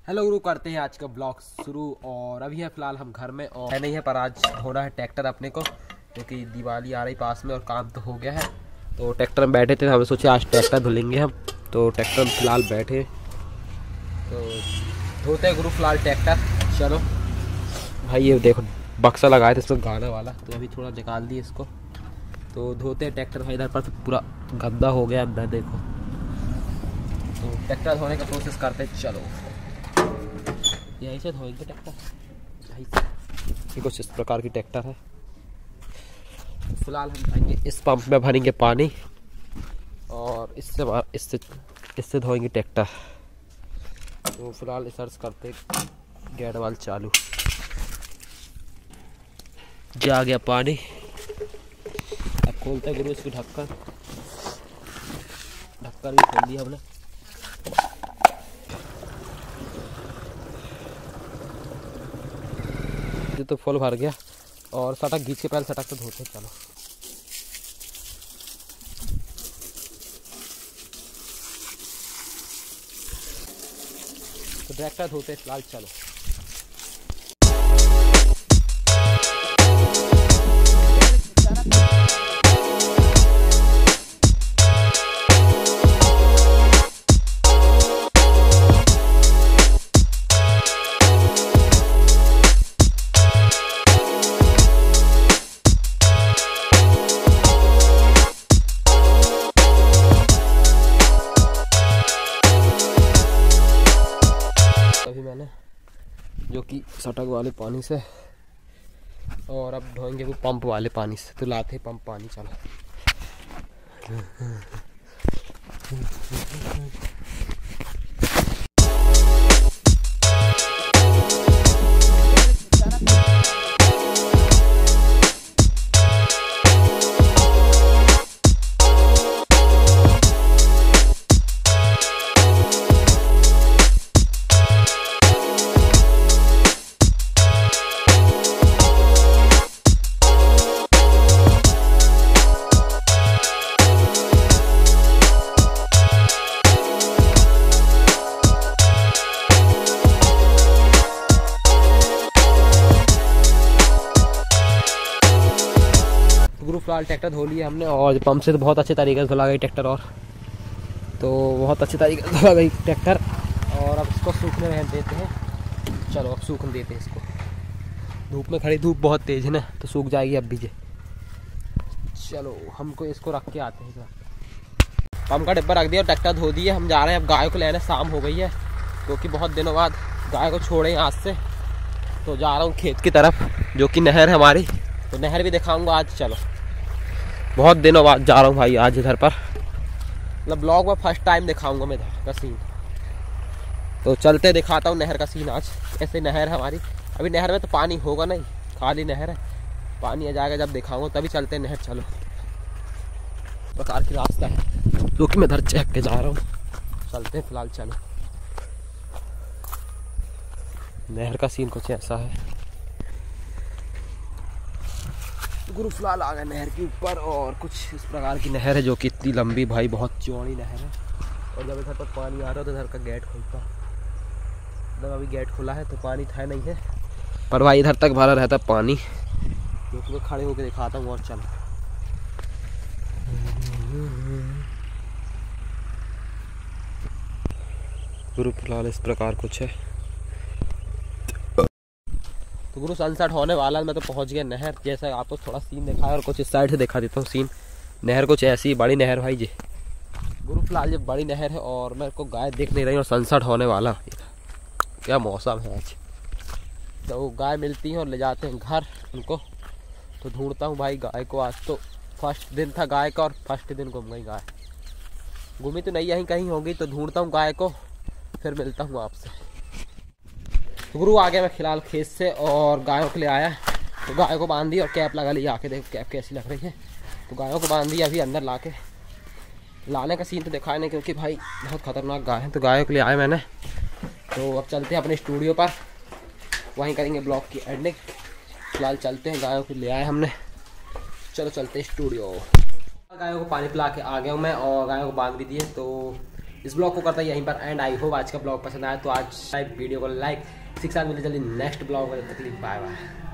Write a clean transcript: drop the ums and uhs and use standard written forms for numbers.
Hello गुरु, करते हैं आज का ब्लॉग शुरू। और अभी है फिलहाल हम घर में और नहीं है, पर आज होना है ट्रैक्टर अपने को, क्योंकि दिवाली आ रही पास में और काम तो हो गया है। तो ट्रैक्टर में बैठे थे, हमें सोचे आज ट्रैक्टर धुलेंगे हम। तो ट्रैक्टर में फिलहाल बैठे तो धोते हैं गुरु फिलहाल ट्रैक्टर। चलो भाई, ये देखो बक्सा लगाए थे इसमें गाना वाला, तो अभी थोड़ा निकाल दिए इसको। तो धोते हैं ट्रैक्टर भाई। इधर पर तो पूरा गंदा हो गया अंदर, देखो। तो ट्रैक्टर धोने का प्रोसेस करते हैं। चलो यहीं से धोएंगे ट्रैक्टर, यहीं से। ये कुछ इस प्रकार की ट्रैक्टर है। फिलहाल हम जाएंगे इस पंप में, भरेंगे पानी और इससे धोएंगे ट्रैक्टर। तो फिलहाल सर्च करते गेट वाल चालू, जा गया पानी। अब खोलते हैं गुरु इसकी ढक्कन भी खोल दिया हमने। तो फुल भर गया और सटक घींच के पहले सटक तो धोते। चलो तो ट्रैक्टर धोते फिलहाल। चलो जो कि सटक वाले पानी से, और अब धोएंगे वो पंप वाले पानी से। तो लाते पंप पानी। चलो गुरु फिलहाल ट्रैक्टर धो लिया हमने, और पंप से तो बहुत अच्छे तरीके से धुला गई ट्रैक्टर। और तो बहुत अच्छे तरीके से धुला गई ट्रैक्टर। और अब इसको सूखने रहने देते हैं। चलो अब सूखने देते हैं इसको। धूप में खड़ी, धूप बहुत तेज है ना, तो सूख जाएगी अब भी जे। चलो हमको इसको रख के आते हैं। पंप का डिब्बा रख दिया, ट्रैक्टर धो दिया। हम जा रहे हैं अब गाय को लेने। शाम हो गई है, क्योंकि बहुत दिनों बाद गाय को छोड़े आज से। तो जा रहा हूँ खेत की तरफ, जो कि नहर है हमारी। तो नहर भी दिखाऊंगा आज। चलो बहुत दिनों बाद जा रहा हूँ भाई आज इधर पर, मतलब ब्लॉग में फर्स्ट टाइम दिखाऊंगा मैं इधर का सीन। तो चलते दिखाता हूँ नहर का सीन आज। ऐसे नहर है हमारी। अभी नहर में तो पानी होगा नहीं, खाली नहर है। पानी आ जाएगा जब दिखाऊंगा, तभी चलते नहर। चलो प्रकार की रास्ता है, जो कि मैं इधर चेक के जा रहा हूँ। चलते फिलहाल। चलो नहर का सीन कुछ ऐसा है। गुरु फिलहाल आ गए नहर के ऊपर, और कुछ इस प्रकार की नहर है, जो कि इतनी लंबी भाई, बहुत चौड़ी नहर है। और जब इधर तक पानी आ रहा है तो इधर का गेट खुलता। जब अभी गेट खुला है तो पानी था नहीं है, पर भाई इधर तक भरा रहता पानी, जो कि मैं खड़े होकर दिखाता हूँ। और चलो गुरु फिलहाल इस प्रकार कुछ है। तो गुरु सनसेट होने वाला है, मैं तो पहुंच गया नहर। जैसा आपको थोड़ा सीन दिखाया, और कुछ इस साइड से दिखा देता हूँ सीन। नहर कुछ ऐसी बड़ी नहर भाई जी। गुरु फिलहाल ये बड़ी नहर है, और मेरे को गाय दिख नहीं रही, और सनसेट होने वाला। क्या मौसम है आज। तो गाय मिलती है और ले जाते हैं घर उनको। तो ढूंढता हूँ भाई गाय को। आज तो फर्स्ट दिन था गाय का, और फर्स्ट दिन घूम गई गाय। घूमी तो नहीं, यहीं कहीं होगी। तो ढूंढता हूँ गाय को, फिर मिलता हूँ आपसे। तो गुरु आ गया मैं फिलहाल खेत से, और गायों के लिए आया। तो गायों को बांध दी और कैप लगा ली। आके देखो कैप कैसी लग रही है। तो गायों को बांध दी। अभी अंदर लाने का सीन तो दिखाया नहीं, क्योंकि भाई बहुत खतरनाक गाय है। तो गायों के लिए आया मैंने। तो अब चलते हैं अपने स्टूडियो पर, वहीं करेंगे ब्लॉग की एडिटिंग। फिलहाल चलते हैं, गायों को ले आए हमने। चलो चलते हैं स्टूडियो। गायों को पानी पिला के आ गया हूँ मैं, और गायों को बांध भी दिए। तो इस ब्लॉग को करता है यहीं पर एंड। आई होप आज का ब्लॉग पसंद आया तो आज वीडियो को लाइक, 6 साल मिले जल्दी नेक्स्ट ब्लॉग में। तकलीफ, बाय बाय।